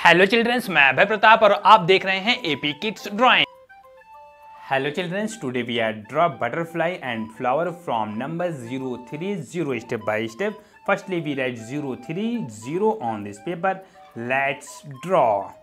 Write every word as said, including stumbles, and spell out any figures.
Hello children's, मैं अभय प्रताप और आप देख रहे हैं AP kids drawing. Hello childrens, today we are draw butterfly and flower from number zero three zero step by step. Firstly we write zero three zero on this paper. Let's draw.